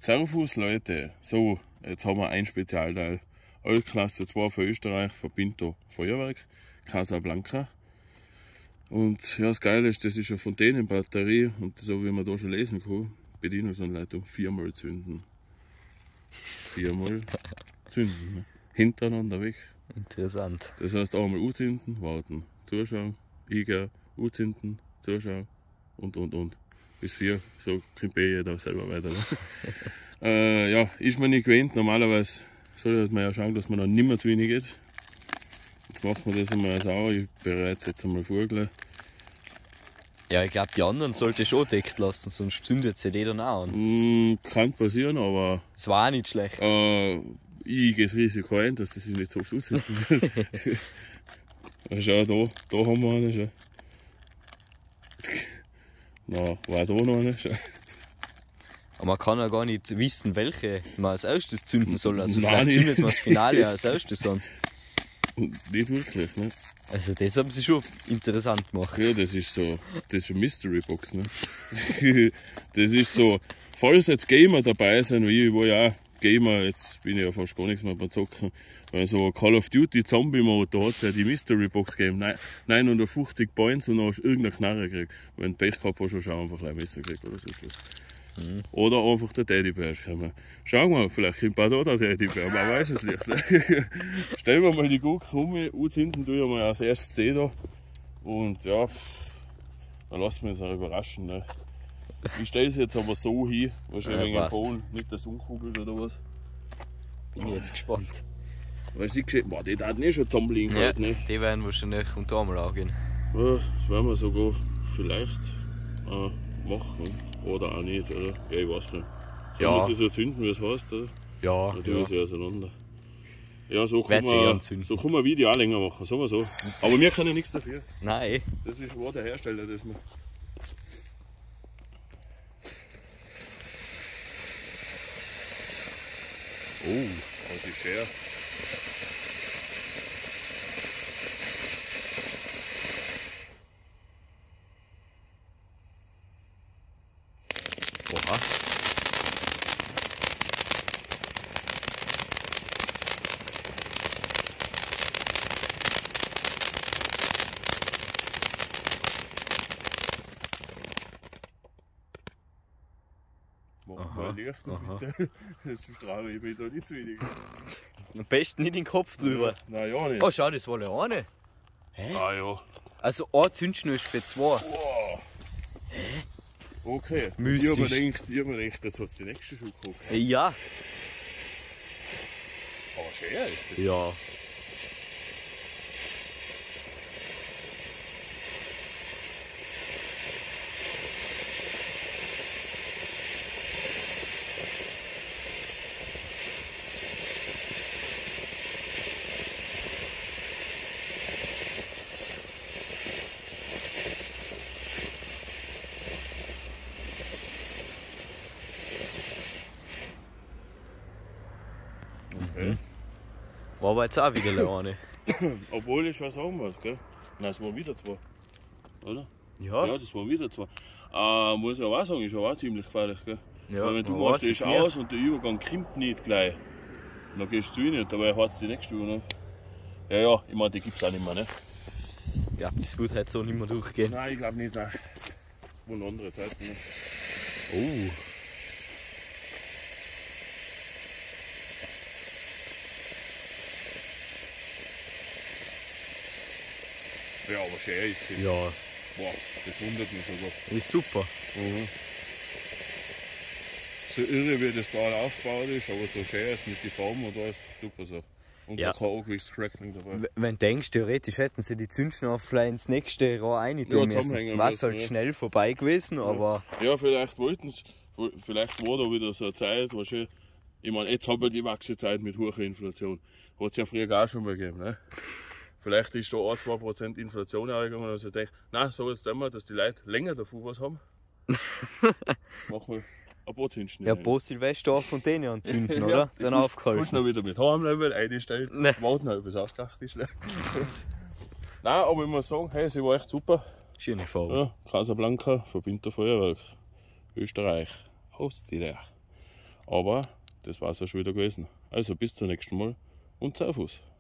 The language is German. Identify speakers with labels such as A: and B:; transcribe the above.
A: Servus Leute, so, jetzt haben wir ein Spezialteil. Altklasse 2 für Österreich, von Pinto Feuerwerk, Casablanca. Und ja, das Geile ist, das ist eine Fontänenbatterie und so wie man da schon lesen kann, Bedienungsanleitung, 4-mal zünden. 4-mal zünden, ne? Hintereinander weg.
B: Interessant.
A: Das heißt einmal anzünden, warten, zuschauen, eingehen, anzünden, zuschauen und. Bis 4, so kommt jeder selber weiter. Ne? Ja, ist man nicht gewöhnt, normalerweise sollte man ja schauen, dass man dann nicht mehr zu wenig geht. Jetzt macht man das einmal sauer, ich bereite jetzt einmal vor.
B: Ja, ich glaube, die anderen sollte schon deckt lassen, sonst zündet sie die dann auch an.
A: Kann passieren, aber
B: Das war auch nicht schlecht.
A: ich gehe das Risiko ein, dass das sich nicht so oft auszünden wird. Schau, da haben wir eine schon. Na, war da noch eine schon.
B: Aber man kann ja gar nicht wissen, welche man als erstes zünden soll. Also
A: Nein,
B: vielleicht zündet man das Finale als erstes an.
A: Nicht wirklich, ne?
B: Also das haben sie schon interessant gemacht.
A: Ja, das ist so, das ist eine Mystery Box, ne? Das ist so, falls jetzt Gamer dabei sind, wie ich war ja auch Gamer, jetzt bin ich ja fast gar nichts mehr beim Zocken, weil so Call of Duty Zombie Mode, da hat es ja die Mystery Box gegeben, 950 Points und dann hast du irgendeine Knarre gekriegt. Wenn du Pech gehabt hast, hast du auch einfach ein Messer gekriegt oder so. Oder einfach der Teddybär ist gekommen. Schauen wir, vielleicht kommt auch da der Teddybär, man weiß es nicht. Ne? Stellen wir mal die Gurke um, anzünden tue ich mal als erstes C da. Und ja, dann lassen wir uns auch überraschen. Ne? Ich stelle es jetzt aber so hin, wahrscheinlich wegen dem Boden, nicht das umkugelt oder was.
B: Bin ich jetzt gespannt.
A: Weißt du, die darf nicht schon zusammenliegen.
B: Ja,
A: ne?
B: die werden wahrscheinlich unter einmal angehen.
A: Ja, das werden wir sogar vielleicht machen. Oder auch nicht, oder? Ja, ich weiß nicht. Sollen wir sie so zünden, wie es heißt, oder?
B: Ja,
A: Dann tun wir sie auseinander. Ja, so kann man ein Video auch länger machen, sagen wir so. Aber wir können nichts dafür.
B: Nein.
A: Das war der Hersteller, das wir. Oh, das ist schwer.
B: Oha.
A: Mach mal Licht, bitte. Das strahle ich mir da nicht zu wenig.
B: Am besten nicht den Kopf drüber.
A: Nein, ja nicht.
B: Oh, schau, das war eine. Hä?
A: Ah ja.
B: Also ein Zündschnur ist für 2.
A: Wow. Okay.
B: Mystisch.
A: Ich hab mir gedacht, jetzt hat es die nächste Schuhe geguckt.
B: Ja.
A: Aber schwer ist das.
B: Ja.
A: Okay.
B: War aber jetzt auch wieder eine.
A: Obwohl ich schon sagen muss, gell? Nein, es waren wieder 2. Oder?
B: Ja.
A: Ja, das waren wieder 2. Muss ich aber auch sagen, ist aber auch ziemlich gefährlich, gell?
B: Ja,
A: weil wenn du
B: man
A: machst
B: weiß
A: das
B: es nicht.
A: aus und der Übergang kommt nicht gleich. Und dann gehst du zu ihnen und dabei hat es die nächste Uhr noch. Ja, ich meine, die gibt es auch nicht mehr, ne?
B: Ja, das wird halt so nicht mehr durchgehen.
A: Nein, ich glaube nicht, nein. Wohl andere Zeiten, ne?
B: Oh.
A: Ja, aber schön ist sie.
B: Ja.
A: Boah, das wundert mich sogar.
B: Ist super.
A: So irre wie das da aufgebaut ist, aber so schön ist mit den Farben und alles, super so. Und
B: Ja.
A: da kein angewisses Crackling dabei.
B: Wenn du denkst, theoretisch hätten sie die Zündschnur vielleicht ins nächste Rohr rein tun
A: Ja,
B: müssen.
A: zusammenhängen
B: War
A: müssen,
B: halt
A: ja.
B: schnell vorbei gewesen, aber
A: Ja, vielleicht wollten sie, vielleicht war da wieder so eine Zeit, wo schön, ich meine, jetzt haben wir die Wachsezeit mit hoher Inflation. Hat es ja früher auch schon mal gegeben, ne? Vielleicht ist da 1-2% Inflation eingegangen und ich denke, nein, so jetzt immer, dass die Leute länger davon was haben. Machen wir ein paar Zündschnur.
B: ja, pro Silvester auf Fontäne anzünden,
A: Ja,
B: oder?
A: du
B: Dann
A: kannst
B: aufgehalten.
A: noch wieder mit Heimlevel einstellen,
B: Ne.
A: warten noch, bis es ausgelacht ist. Ne? Nein, aber ich muss sagen, hey, sie war echt super.
B: Schöne Farbe.
A: Ja, Casablanca, Pinto Feuerwerk, Österreich, Austria. Aber das war es auch schon wieder gewesen. Also bis zum nächsten Mal und Servus.